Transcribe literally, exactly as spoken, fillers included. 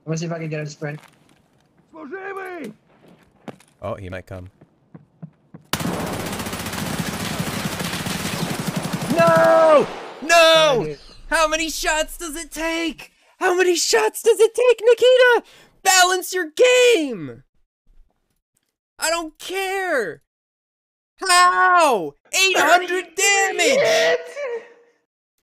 gonna see if I can get a sprint. Oh, he might come. No! No! How many shots does it take? How many shots does it take, Nikita? Balance your game! I don't care! How? eight hundred damage!